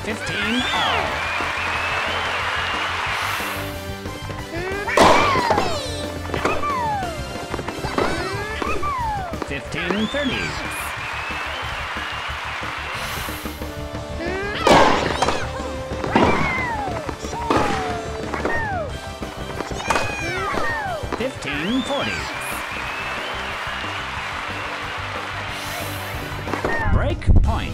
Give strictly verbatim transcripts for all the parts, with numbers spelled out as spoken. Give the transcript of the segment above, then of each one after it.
fifteen all. fifteen thirty. fifteen forty. Break point.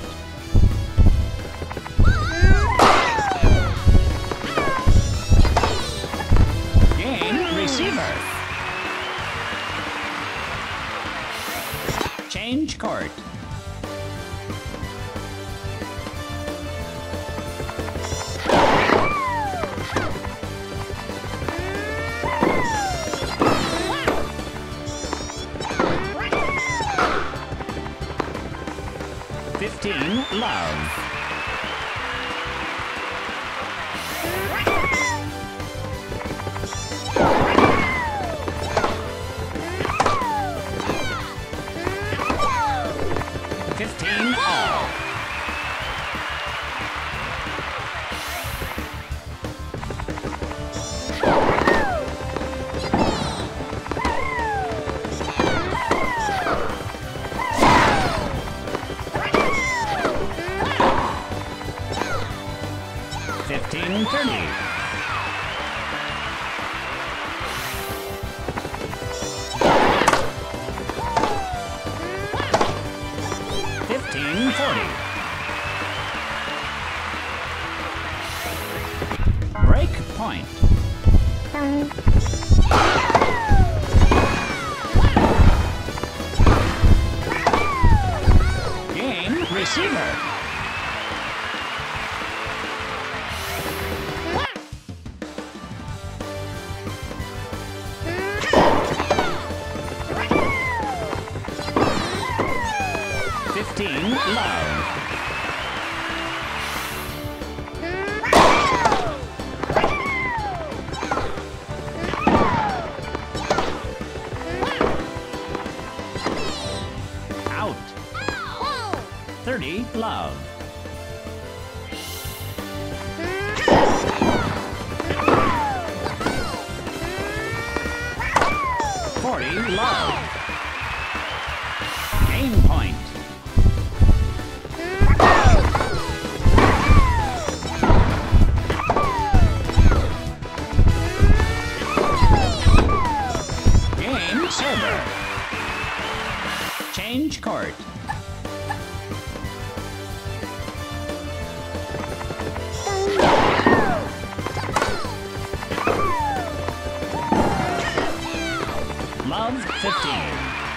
Game receiver. Change court. fifteen love. fifteen all. fifteen thirty. fifteen forty. Break point. Game receiver. fifteen love. Out. thirty love. forty love. Game point. Game server. Change court. Love fifteen.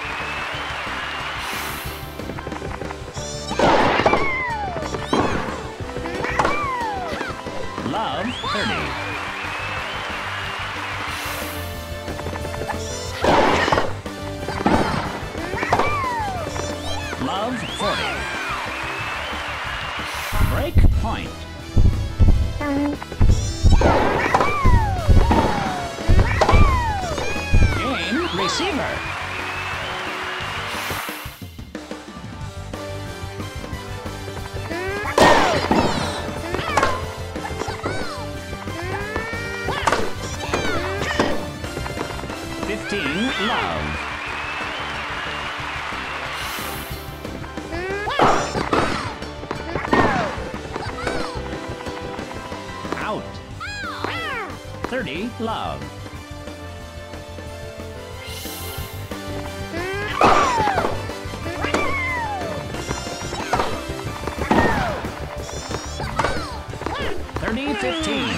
Love thirty. Love forty. Break point. Game receiver. fifteen love. Out. thirty love. thirty fifteen.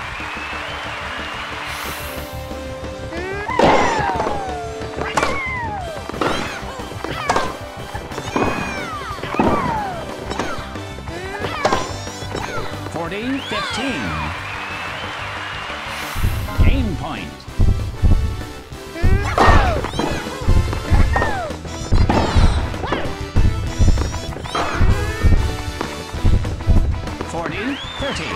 forty fifteen. Game point. forty thirty.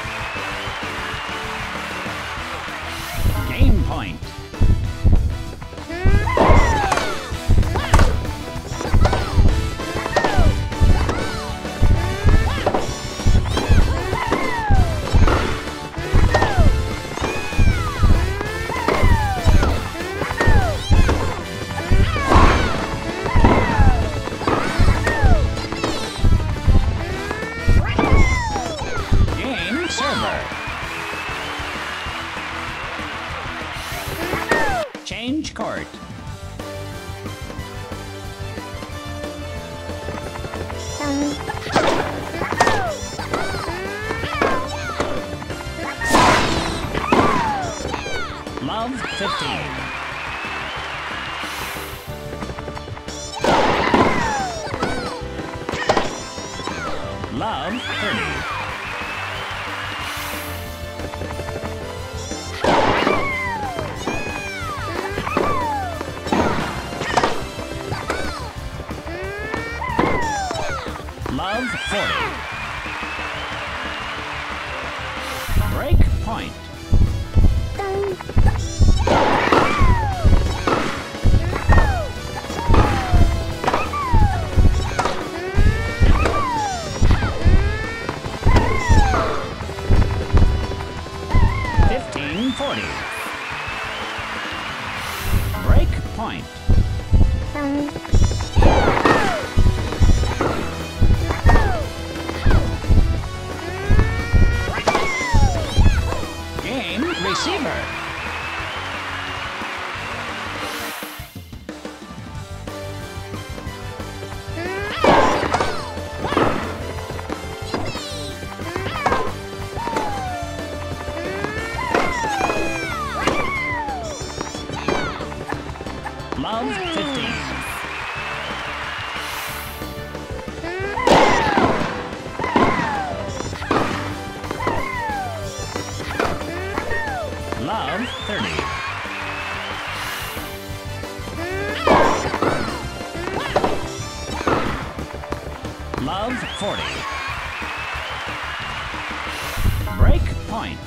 Game point. fifteen. Love thirty. Love forty. Break point. fifteen forty. Break point. Game receiver. Love fifteen. Love thirty. Love forty. Break point.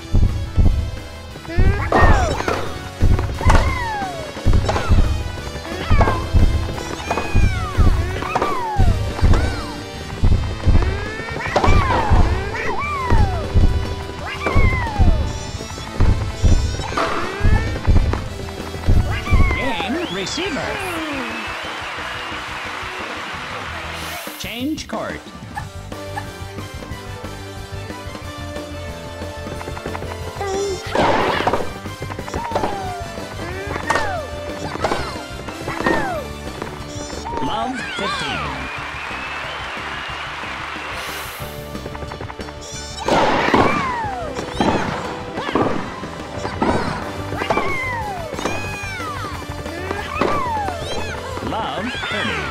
Receiver. Change court. Love fifteen. Love thirty.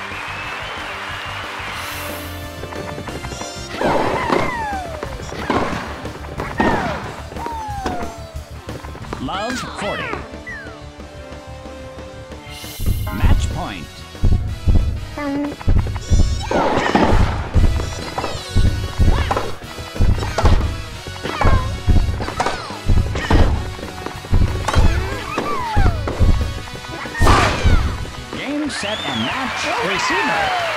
Love forty. Match point. Game, set, and match. Receiver.